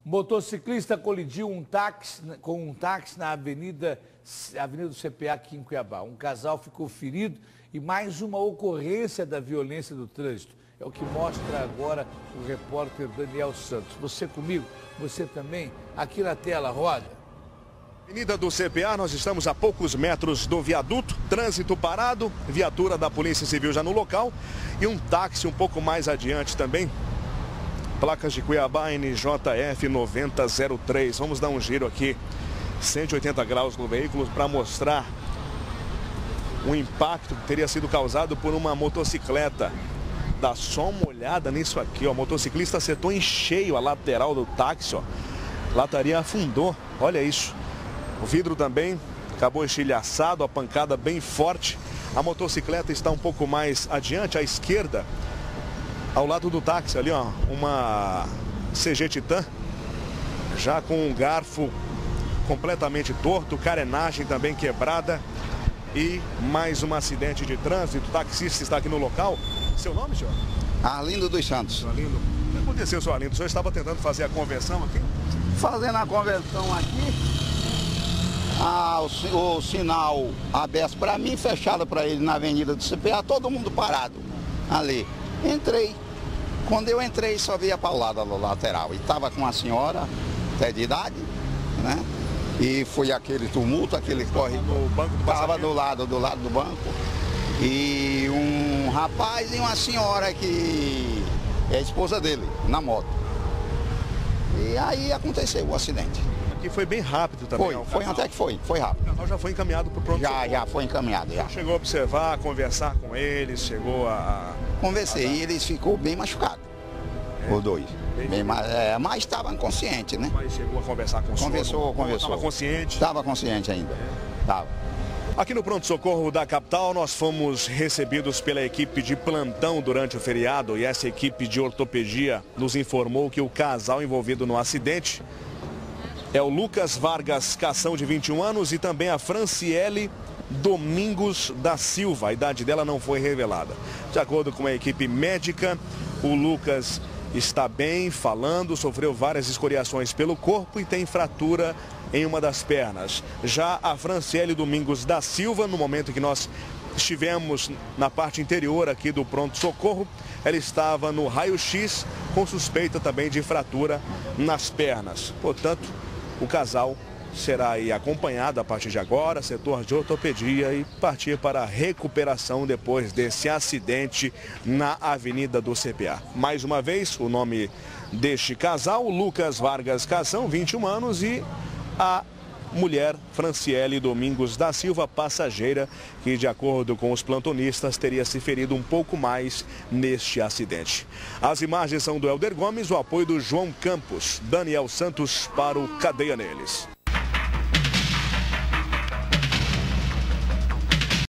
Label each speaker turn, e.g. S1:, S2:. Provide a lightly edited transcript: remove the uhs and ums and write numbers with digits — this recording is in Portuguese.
S1: Motociclista colidiu com um táxi na Avenida do CPA aqui em Cuiabá. Um casal ficou ferido e mais uma ocorrência da violência do trânsito. É o que mostra agora o repórter Daniel Santos. Você comigo, você também, aqui na tela, roda.
S2: Avenida do CPA, nós estamos a poucos metros do viaduto, trânsito parado, viatura da Polícia Civil já no local e um táxi um pouco mais adiante também. Placas de Cuiabá, NJF 9003. Vamos dar um giro aqui, 180 graus no veículo, para mostrar o impacto que teria sido causado por uma motocicleta. Dá só uma olhada nisso aqui, ó. O motociclista acertou em cheio a lateral do táxi, ó. A lataria afundou, olha isso. O vidro também acabou estilhaçado, a pancada bem forte. A motocicleta está um pouco mais adiante, à esquerda, ao lado do táxi ali, ó, uma CG Titan, já com um garfo completamente torto, carenagem também quebrada e mais um acidente de trânsito. O taxista está aqui no local. Seu nome, senhor?
S3: Arlindo dos Santos.
S2: Arlindo. O que aconteceu, senhor Arlindo? O senhor estava tentando fazer a conversão aqui?
S3: Fazendo a conversão aqui, o sinal aberto para mim, fechado para ele na Avenida do CPA, todo mundo parado ali. Entrei. Quando eu entrei, só vi a paulada no lateral. E estava com uma senhora, até de idade, né? E foi aquele tumulto, aquele corre.
S2: No banco do
S3: Estava do lado do banco. E um rapaz e uma senhora que é a esposa dele, na moto. E aí aconteceu o acidente.
S2: Aqui foi bem rápido também.
S3: Foi até que foi rápido.
S2: O casal já foi encaminhado para o pronto-socorro.
S3: Já foi encaminhado, já.
S2: Chegou a observar, a conversar com eles, chegou a...
S3: Conversei e eles ficou bem machucados, os dois. Mas estava inconsciente, né?
S2: Mas chegou a conversar com o senhor?
S3: Conversou.
S2: Estava consciente?
S3: Estava consciente ainda, estava.
S2: Aqui no pronto-socorro da capital, nós fomos recebidos pela equipe de plantão durante o feriado e essa equipe de ortopedia nos informou que o casal envolvido no acidente é o Lucas Vargas Cação, de 21 anos, e também a Franciele Domingos da Silva. A idade dela não foi revelada. De acordo com a equipe médica, o Lucas está bem, falando, sofreu várias escoriações pelo corpo e tem fratura em uma das pernas. Já a Franciele Domingos da Silva, no momento que nós estivemos na parte interior aqui do pronto-socorro, ela estava no raio-x com suspeita também de fratura nas pernas. Portanto, o casal será aí acompanhado a partir de agora, setor de ortopedia, e partir para a recuperação depois desse acidente na Avenida do CPA. Mais uma vez, o nome deste casal, Lucas Vargas Cação, 21 anos, e a mulher Franciele Domingos da Silva, passageira, que de acordo com os plantonistas teria se ferido um pouco mais neste acidente. As imagens são do Helder Gomes, o apoio do João Campos. Daniel Santos para o Cadeia Neles.